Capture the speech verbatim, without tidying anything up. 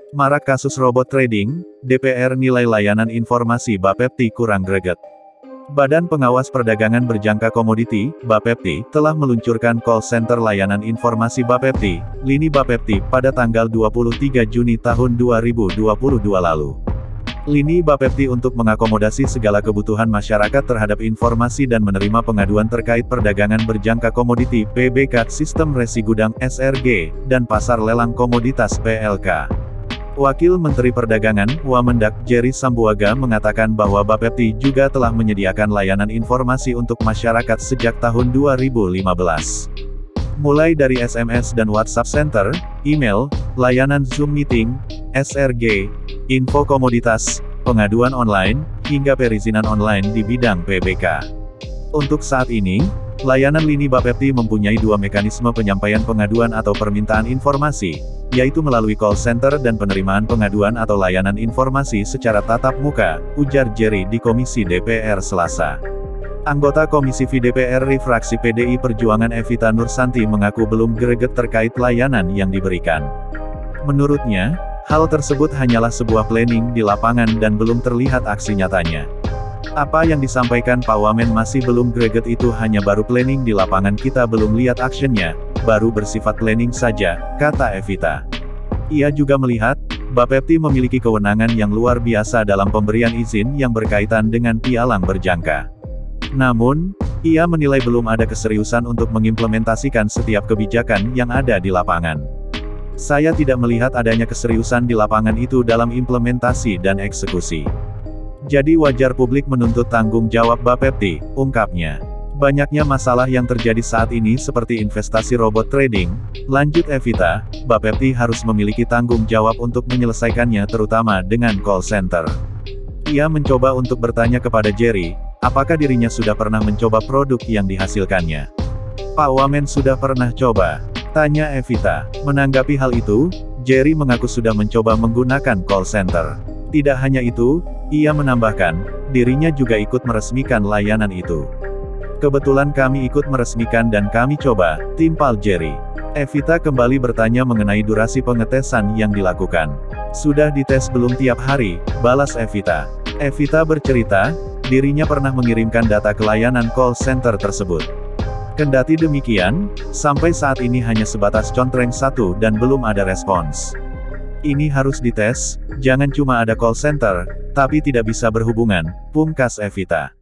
Marak kasus robot trading, D P R nilai layanan informasi Bapepti kurang greget. Badan Pengawas Perdagangan Berjangka Komoditi, Bapepti, telah meluncurkan call center layanan informasi Bapepti, Lini Bapepti, pada tanggal dua puluh tiga Juni tahun dua ribu dua puluh dua lalu. Lini Bapepti untuk mengakomodasi segala kebutuhan masyarakat terhadap informasi dan menerima pengaduan terkait perdagangan berjangka komoditi, P B K, Sistem Resi Gudang, S R G, dan Pasar Lelang Komoditas, P L K. Wakil Menteri Perdagangan, Wamendak, Jerry Sambuaga mengatakan bahwa Bapepti juga telah menyediakan layanan informasi untuk masyarakat sejak tahun dua ribu lima belas. Mulai dari S M S dan WhatsApp Center, email, layanan Zoom Meeting, S R G, info komoditas, pengaduan online, hingga perizinan online di bidang P B K. Untuk saat ini, layanan Lini Bapepti mempunyai dua mekanisme penyampaian pengaduan atau permintaan informasi, yaitu melalui call center dan penerimaan pengaduan atau layanan informasi secara tatap muka, ujar Jerry di Komisi D P R Selasa. Anggota Komisi V D P R Refraksi P D I Perjuangan Evita Nursanti mengaku belum greget terkait layanan yang diberikan. Menurutnya, hal tersebut hanyalah sebuah planning di lapangan dan belum terlihat aksi nyatanya. Apa yang disampaikan Pak Wamen masih belum greget itu hanya baru planning di lapangan, kita belum lihat actionnya, baru bersifat planning saja, kata Evita. Ia juga melihat, Bapepti memiliki kewenangan yang luar biasa dalam pemberian izin yang berkaitan dengan pialang berjangka. Namun, ia menilai belum ada keseriusan untuk mengimplementasikan setiap kebijakan yang ada di lapangan. Saya tidak melihat adanya keseriusan di lapangan itu dalam implementasi dan eksekusi. Jadi wajar publik menuntut tanggung jawab Bapepti, ungkapnya. Banyaknya masalah yang terjadi saat ini seperti investasi robot trading, lanjut Evita, Bapepti harus memiliki tanggung jawab untuk menyelesaikannya terutama dengan call center. Ia mencoba untuk bertanya kepada Jerry, apakah dirinya sudah pernah mencoba produk yang dihasilkannya. Pak Wamen sudah pernah coba, tanya Evita. Menanggapi hal itu, Jerry mengaku sudah mencoba menggunakan call center. Tidak hanya itu, ia menambahkan, dirinya juga ikut meresmikan layanan itu. Kebetulan kami ikut meresmikan dan kami coba, timpal Jerry. Evita kembali bertanya mengenai durasi pengetesan yang dilakukan. Sudah dites belum tiap hari, balas Evita. Evita bercerita, dirinya pernah mengirimkan data ke layanan call center tersebut. Kendati demikian, sampai saat ini hanya sebatas contreng satu dan belum ada respons. Ini harus dites, jangan cuma ada call center, tapi tidak bisa berhubungan, pungkas Evita.